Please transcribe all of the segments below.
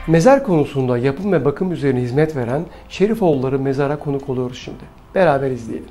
Mezar konusunda yapım ve bakım üzerine hizmet veren Şerifoğulları Mezar'a konuk oluyoruz şimdi. Beraber izleyelim.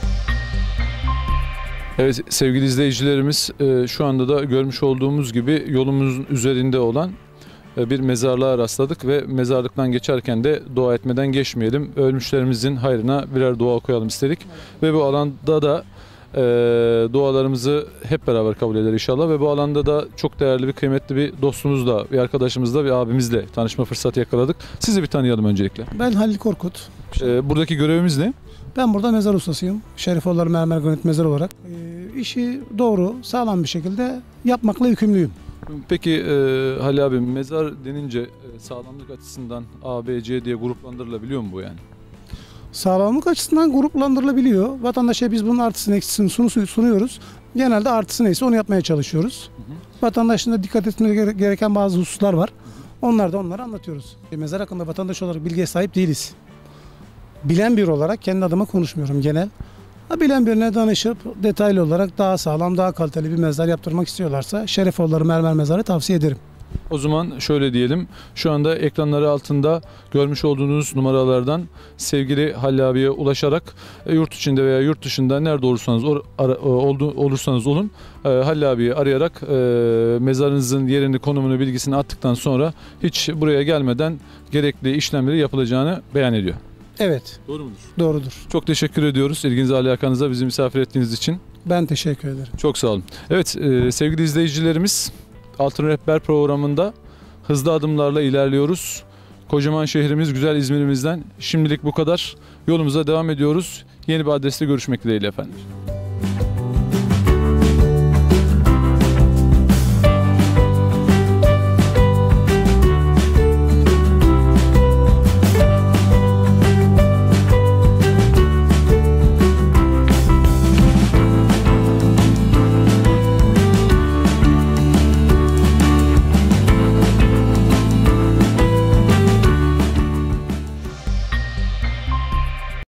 Evet sevgili izleyicilerimiz, şu anda da görmüş olduğumuz gibi yolumuzun üzerinde olan bir mezarlığa rastladık ve mezarlıktan geçerken de dua etmeden geçmeyelim. Ölmüşlerimizin hayrına birer dua okuyalım istedik. Ve bu alanda da dualarımızı hep beraber kabul eder inşallah. Ve bu alanda da çok değerli bir, kıymetli bir dostumuzla, bir arkadaşımızla, bir abimizle tanışma fırsatı yakaladık. Sizi bir tanıyalım öncelikle. Ben Halil Korkut. Buradaki görevimiz ne? Ben burada mezar ustasıyım. Şerifoğulları Mermer Granit Mezar olarak. İşi doğru, sağlam bir şekilde yapmakla yükümlüyüm. Peki Halil abi, mezar denince sağlamlık açısından A, B, C diye gruplandırılabiliyor mu bu yani? Sağlamlık açısından gruplandırılabiliyor. Vatandaşa biz bunun artısını eksisini sunuyoruz. Genelde artısı neyse onu yapmaya çalışıyoruz. Vatandaşın da dikkat etmesi gereken bazı hususlar var. Onları anlatıyoruz. Mezar hakkında vatandaş olarak bilgiye sahip değiliz. Bilen biri olarak kendi adıma konuşmuyorum genel. Bilen birine danışıp detaylı olarak daha sağlam, daha kaliteli bir mezar yaptırmak istiyorlarsa Şerifoğulları Mermer Mezarı tavsiye ederim. O zaman şöyle diyelim, şu anda ekranları altında görmüş olduğunuz numaralardan sevgili Halil abiye ulaşarak yurt içinde veya yurt dışında nerede olursanız olun Halil abiyi arayarak mezarınızın yerini, konumunu, bilgisini attıktan sonra hiç buraya gelmeden gerekli işlemleri yapılacağını beyan ediyor. Evet. Doğru mudur? Doğrudur. Çok teşekkür ediyoruz ilginize, alakanıza, bizi misafir ettiğiniz için. Ben teşekkür ederim. Çok sağ olun. Evet sevgili izleyicilerimiz, Altın Rehber programında hızlı adımlarla ilerliyoruz. Kocaman şehrimiz, güzel İzmir'imizden şimdilik bu kadar. Yolumuza devam ediyoruz. Yeni bir adreste görüşmek dileğiyle efendim.